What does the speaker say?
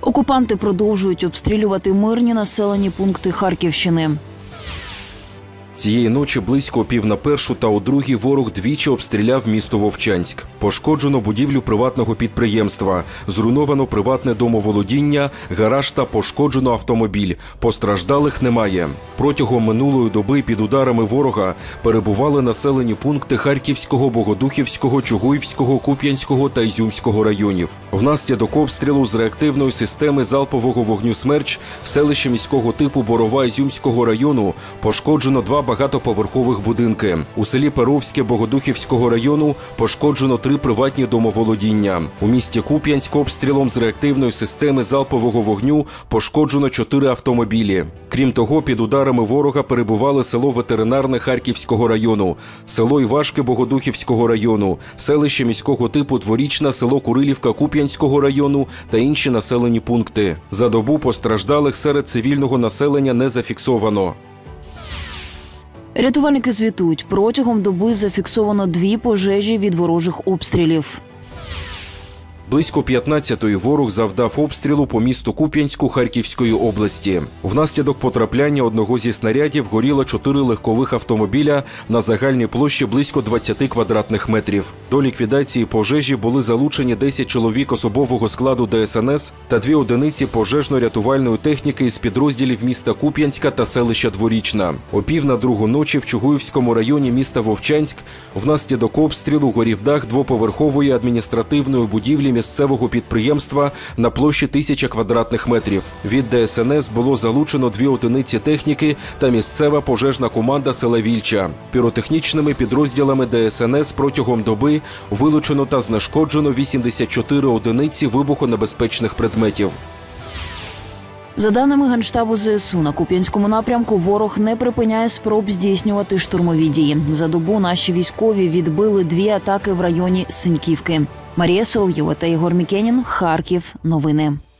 Окупанти продовжують обстрілювати мирні населені пункти Харківщини. Цієї ночі близько о 1:45 та о 2:00 ворог двічі обстріляв місто Вовчанськ. Пошкоджено будівлю приватного підприємства, зруйновано приватне домоволодіння, гараж та пошкоджено автомобіль. Постраждалих немає. Протягом минулої доби під ударами ворога перебували населені пункти Харківського, Богодухівського, Чугуївського, Куп'янського та Ізюмського районів. Внаслідок обстрілу з реактивної системи залпового вогню «Смерч» в селищі міського типу Борова Ізюмського району пошкоджено 2 багатоповерхових будинки. У селі Перовське Богодухівського району пошкоджено 3 приватні домоволодіння. У місті Куп'янськ обстрілом з реактивної системи залпового вогню пошкоджено 4 автомобілі. Крім того, під ударами ворога перебували село Ветеринарне Харківського району, село Івашки Богодухівського району, селище міського типу Дворічна, село Курилівка Куп'янського району та інші населені пункти. За добу постраждалих серед цивільного населення не зафіксовано. Рятувальники звітують, протягом доби зафіксовано 2 пожежі від ворожих обстрілів. Близько 15-ї ворог завдав обстрілу по місту Куп'янську Харківської області. Внаслідок потрапляння одного зі снарядів горіло 4 легкових автомобіля на загальній площі близько 20 квадратних метрів. До ліквідації пожежі були залучені 10 чоловік особового складу ДСНС та 2 одиниці пожежно-рятувальної техніки із підрозділів міста Куп'янська та селища Дворічна. О 1:45 ночі в Чугуївському районі міста Вовчанськ внаслідок обстрілу горів дах двоповерхової адміністративної будівлі місцевого підприємства на площі 1000 квадратних метрів. Від ДСНС було залучено 2 одиниці техніки та місцева пожежна команда села Вільча. Піротехнічними підрозділами ДСНС протягом доби вилучено та знешкоджено 84 одиниці вибухонебезпечних предметів. За даними Генштабу ЗСУ, на Куп'янському напрямку ворог не припиняє спроб здійснювати штурмові дії. За добу наші військові відбили 2 атаки в районі Синьківки. Марія Соловйова та Ігор Мікенін. Харків. Новини.